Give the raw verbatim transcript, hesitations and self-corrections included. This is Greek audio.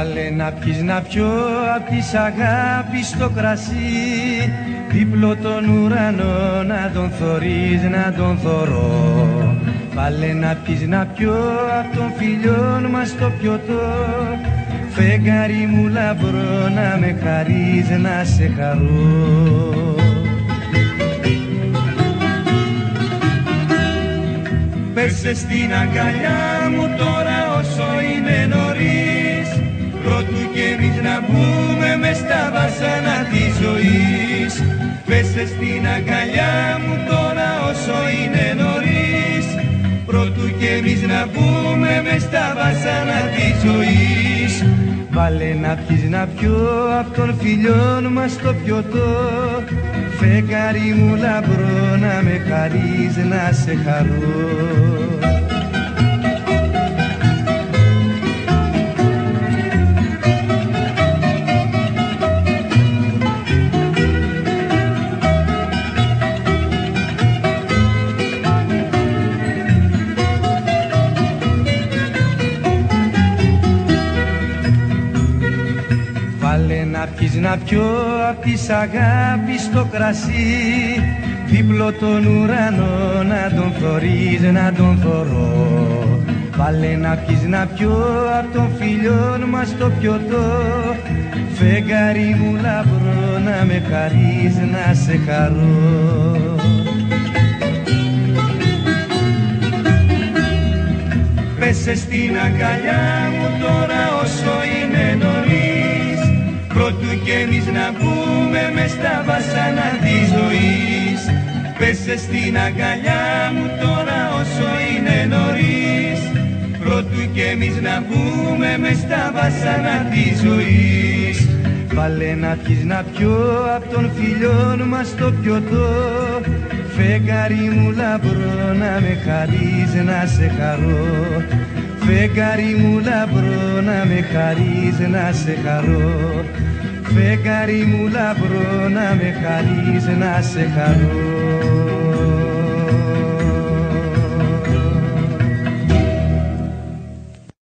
Βάλε να πιεις να πιω απ' της αγάπης το κρασί, δίπλο τον ουρανό να τον θωρείς, να τον θωρώ. Βάλε να πιεις να πιω απ' των φιλιών μας το πιωτό, φεγγάρι μου λαμπρό να με χαρείς, να σε χαρώ. Πέσε στην αγκαλιά μου τώρα όσο είναι νωρίς, πρώτου κι εμείς να μπούμε μες στα βασάνα της ζωής. Πέσε στην αγκαλιά μου τώρα όσο είναι νωρίς, πρώτου κι εμείς να μπούμε μες στα βασάνα της ζωής. Βάλε να πιεις να πιω απ' των φιλιών μας το πιωτό, φεγγάρι μου λαμπρό να με χαρείς, να σε χαρώ. Βάλε να πιεις να πιω απ' της αγάπης το κρασί, δίπλο τον ουρανό να τον θωρείς, να τον θωρώ. Βάλε να πιεις να πιω απ' των φιλιών μας το πιωτό, φεγγάρι μου λαμπρό να με χαρείς, να σε χαρώ. Πέσε στην αγκαλιά μου τώρα όσο είναι νωρίς, πρώτου κι εμείς να μπούμε μες στα βασάνα της ζωής. Πέσε στην αγκαλιά μου τώρα όσο είναι νωρίς, πρώτου κι εμείς να μπούμε μες στα βασάνα της ζωής. Βάλε να πιεις να πιω απ' των φιλιών μας το πιωτό, φεγγάρι μου λαμπρό να με χαρείς, να σε χαρώ. Φεγγάρι μου λαμπρό να με χαρείς, να σε χαρώ. Φεγγάρι μου λαμπρό να με χαρείς, να σε χαρώ.